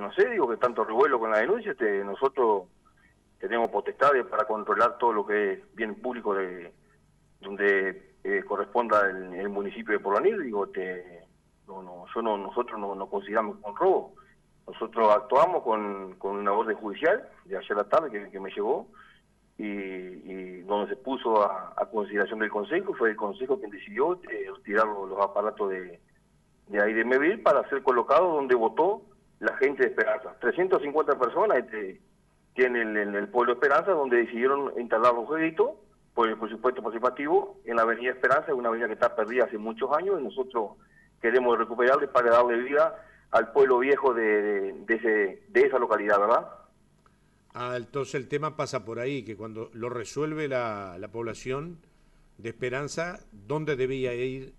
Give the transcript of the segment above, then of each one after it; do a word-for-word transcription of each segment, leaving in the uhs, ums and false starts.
no sé, digo que tanto revuelo con la denuncia, este, nosotros tenemos potestades para controlar todo lo que es bien público de donde eh, corresponda el, el municipio de Porvenir. Digo, este, no, no, yo no, nosotros no, no consideramos un robo. Nosotros actuamos con, con una orden judicial de ayer a la tarde que, que me llegó y, y donde se puso a, a consideración del Consejo. Fue el Consejo quien decidió eh, retirar los, los aparatos de, de ahí de Meville para ser colocados donde votó la gente de Esperanza. trescientas cincuenta personas este, tienen el, el, el pueblo de Esperanza, donde decidieron instalar los jueguitos por el presupuesto participativo en la avenida Esperanza, una avenida que está perdida hace muchos años y nosotros queremos recuperarle para darle vida al pueblo viejo de, de, de, ese, de esa localidad, ¿verdad? Ah, entonces el tema pasa por ahí, que cuando lo resuelve la, la población de Esperanza, ¿dónde debía ir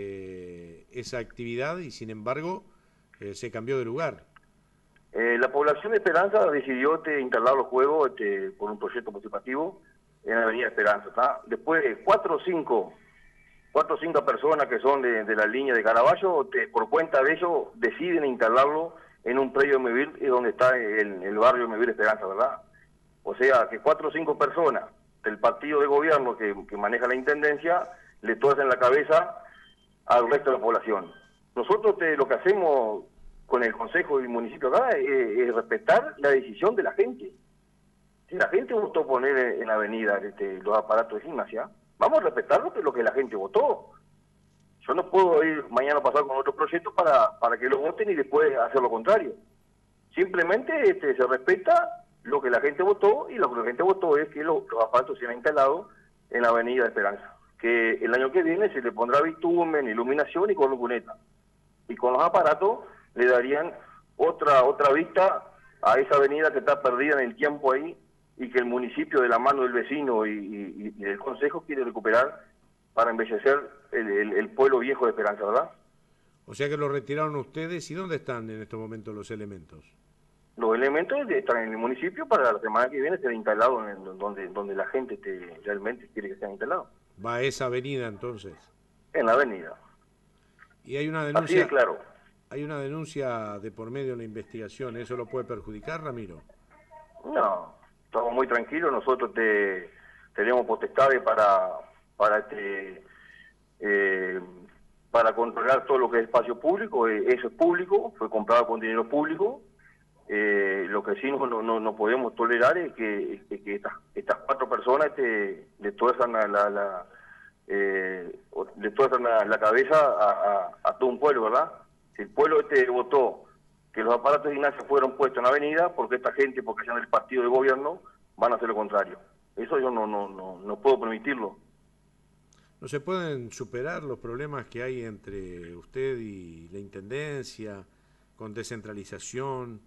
eh, esa actividad? Y sin embargo, eh, se cambió de lugar. Eh, la población de Esperanza decidió este, instalar los juegos este, por un proyecto participativo en la avenida Esperanza, ¿tá? Después de cuatro o cinco, cuatro o cinco personas que son de, de la línea de Caraballo, este, por cuenta de ellos, deciden instalarlo en un predio de Meville, donde está el, el barrio de Meville Esperanza, ¿verdad? O sea, que cuatro o cinco personas del partido de gobierno que, que maneja la intendencia le tuercen la cabeza al resto de la población. Nosotros te, lo que hacemos con el Consejo y el municipio acá es, es respetar la decisión de la gente. Si la gente votó poner en la avenida este, los aparatos de gimnasia, vamos a respetar lo que, lo que la gente votó. Yo no puedo ir mañana a pasar con otro proyecto para, para que lo voten y después hacer lo contrario. Simplemente este, se respeta lo que la gente votó, y lo que la gente votó es que los, los aparatos sean instalados en la avenida de Esperanza. Que el año que viene se le pondrá bitumen, iluminación y columneta. Y con los aparatos le darían otra otra vista a esa avenida que está perdida en el tiempo ahí y que el municipio, de la mano del vecino y, y, y del Consejo, quiere recuperar para embellecer el, el, el pueblo viejo de Esperanza, ¿verdad? O sea que lo retiraron ustedes. ¿Y dónde están en estos momentos los elementos? Los elementos están en el municipio, para la semana que viene ser instalados en el, donde donde la gente te, realmente quiere que sean instalados. Va a esa avenida entonces. En la avenida. Y hay una Así denuncia. de claro. Hay una denuncia de por medio de la investigación. ¿Eso lo puede perjudicar, Ramiro? No, estamos muy tranquilos. Nosotros te, tenemos potestades para para este eh, para controlar todo lo que es espacio público. Eh, eso es público, fue comprado con dinero público. Eh, lo que sí no, no, no podemos tolerar es que, es que estas, estas cuatro personas te, le tuerzan la, la, la eh, le tuerzan la, la cabeza a, a, a todo un pueblo, ¿verdad? Si el pueblo este votó que los aparatos de gimnasia fueron puestos en la avenida, porque esta gente, porque sean del partido de gobierno, van a hacer lo contrario. Eso yo no, no, no, no puedo permitirlo. ¿No se pueden superar los problemas que hay entre usted y la Intendencia, con descentralización?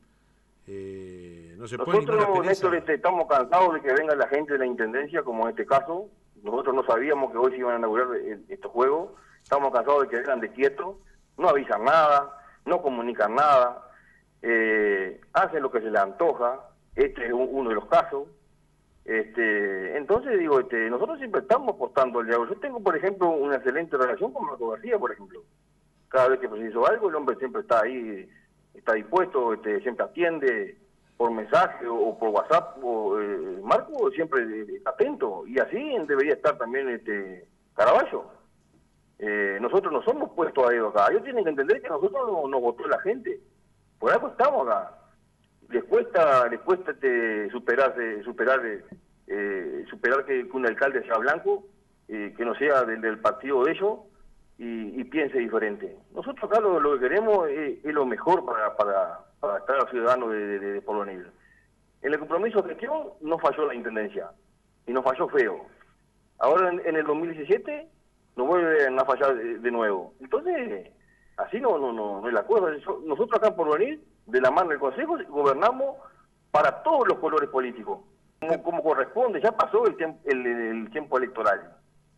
Eh, ¿no se puede Nosotros, Néstor, este, estamos cansados de que venga la gente de la Intendencia, como en este caso. Nosotros no sabíamos que hoy se iban a inaugurar estos juegos. Estamos cansados de que vengan de quietos, no avisan nada, no comunican nada, eh, hacen lo que se les antoja. Este es un, uno de los casos. Este, entonces digo, este, nosotros siempre estamos apostando al diálogo. Yo tengo, por ejemplo, una excelente relación con Marco García, por ejemplo. Cada vez que preciso algo, el hombre siempre está ahí, está dispuesto, este, siempre atiende por mensaje o, o por WhatsApp. O, eh, Marco siempre eh, atento, y así debería estar también este Caraballo. Eh, nosotros no somos puestos a ellos acá. Ellos tienen que entender que nosotros no, nos votó la gente. Por algo estamos acá. Les cuesta, les cuesta este, superarse, superar, eh, superar que, que un alcalde sea blanco, eh, que no sea del, del partido de ellos y, y piense diferente. Nosotros acá lo, lo que queremos es, es lo mejor para, para, para estar al ciudadano de, de, de Porvenir. En el compromiso de gestión no falló la Intendencia, y nos falló feo. Ahora en, en el dos mil diecisiete nos vuelven a fallar de, de nuevo. Entonces, así no no no, no es la cosa. Nosotros acá en Porvenir, de la mano del Consejo, gobernamos para todos los colores políticos, como, como corresponde. Ya pasó el tiempo, el, el tiempo electoral.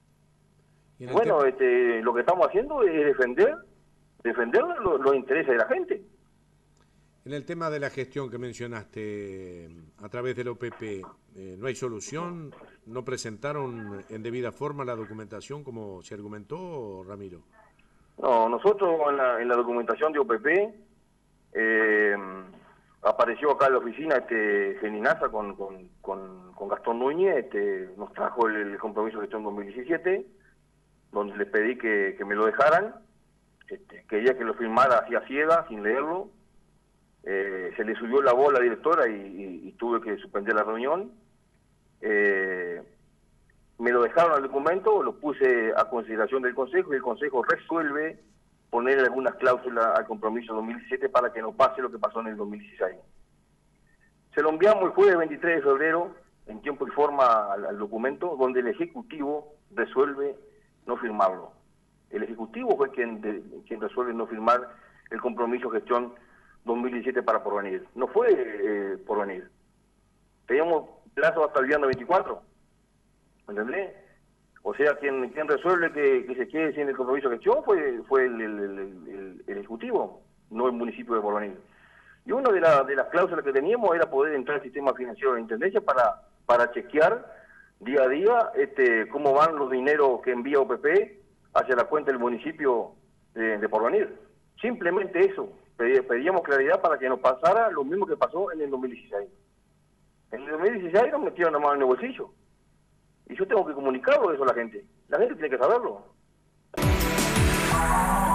Y bueno, este, lo que estamos haciendo es defender defender los, los intereses de la gente. En el tema de la gestión que mencionaste a través del O P P, eh, ¿no hay solución? ¿No presentaron en debida forma la documentación como se argumentó, Ramiro? No, nosotros en la, en la documentación de O P P, eh, apareció acá en la oficina este Geninaza con, con, con, con Gastón Núñez, este, nos trajo el, el compromiso de gestión dos mil diecisiete, donde les pedí que, que me lo dejaran, este, quería que lo firmara así a ciega, sin leerlo, eh, se le subió la voz a la directora y, y, y tuve que suspender la reunión. Eh, me lo dejaron al documento, lo puse a consideración del Consejo y el Consejo resuelve poner algunas cláusulas al compromiso dos mil diecisiete para que no pase lo que pasó en el dos mil dieciséis. Se lo enviamos el jueves veintitrés de febrero, en tiempo y forma al, al documento, donde el Ejecutivo resuelve no firmarlo. El Ejecutivo fue quien, de, quien resuelve no firmar el compromiso gestión dos mil diecisiete para Porvenir. No fue eh, Porvenir. Teníamos plazo hasta el viernes veinticuatro. ¿Entendés? O sea, quien, quien resuelve que, que se quede sin el compromiso de gestión fue, fue el, el, el, el, el Ejecutivo, no el municipio de Porvenir. Y una de, la, de las cláusulas que teníamos era poder entrar al sistema financiero de la Intendencia para, para chequear día a día este, cómo van los dineros que envía O P P hacia la cuenta del municipio de, de Porvenir. Simplemente eso. Pedíamos claridad para que nos pasara lo mismo que pasó en el dos mil dieciséis. En el dos mil dieciséis nos metieron la mano en el bolsillo. Y yo tengo que comunicarlo eso a la gente. La gente tiene que saberlo.